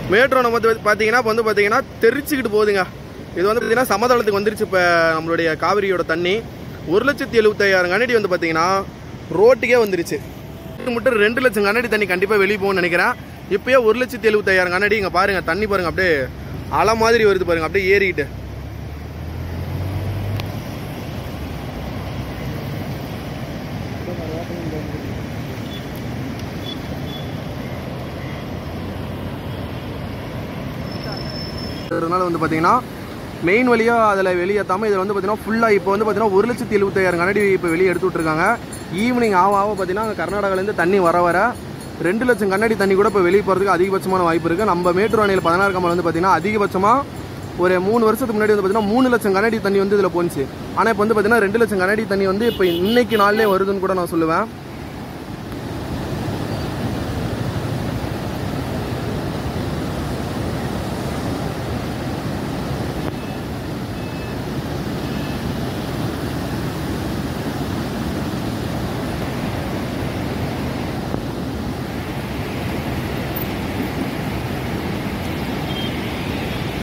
மேட்டூர் அணை பார்த்தீங்கன்னா இப்போ வந்து பார்த்தீங்கன்னா தெரிச்சுக்கிட்டு போகுதுங்க. இது வந்து பார்த்தீங்கன்னா சமதளத்துக்கு வந்துருச்சு. இப்போ நம்மளுடைய காவிரியோட தண்ணி 1,75,000 கனஅடி வந்து பார்த்தீங்கன்னா ரோட்டுக்கே வந்துருச்சு. மட்டும் 2 லட்சம் கனஅடி தண்ணி கண்டிப்பாக வெளியே போகும்னு நினைக்கிறேன். இப்போயே 1,75,000 கனஅடி. இங்கே பாருங்கள், தண்ணி பாருங்கள், அப்படியே அலை மாதிரி வருது பாருங்கள், அப்படியே ஏறிக்கிட்டு. அதனால வந்து பார்த்தீங்கன்னா மெயின் வழியாக அதில் வெளியேற்றாமல் இதில் வந்து பார்த்தீங்கன்னா ஃபுல்லாக இப்போ வந்து பார்த்தீங்கன்னா 1,75,000 கனஅடி இப்போ வெளியே எடுத்து விட்ருக்காங்க. ஈவினிங் ஆக பார்த்தீங்கன்னா கர்நாடகாலேருந்து தண்ணி வர 2 லட்சம் கனஅடி தண்ணி கூட இப்போ வெளியே போகிறதுக்கு அதிகபட்சமான வாய்ப்பு இருக்குது. நம்ம மேட்டூர் அணையில் 16 கமல் வந்து பார்த்தீங்கன்னா அதிகபட்சமாக ஒரு 3 வருஷத்துக்கு முன்னாடி வந்து பார்த்தீங்கன்னா 3 லட்சம் கனஅடி தண்ணி வந்து இதில் போச்சு. ஆனால் இப்போ வந்து பார்த்தீங்கன்னா 2 லட்சம் கனஅடி தண்ணி வந்து இப்போ இன்னைக்கு நாள்லேயே வருதுன்னு கூட நான் சொல்லுவேன்.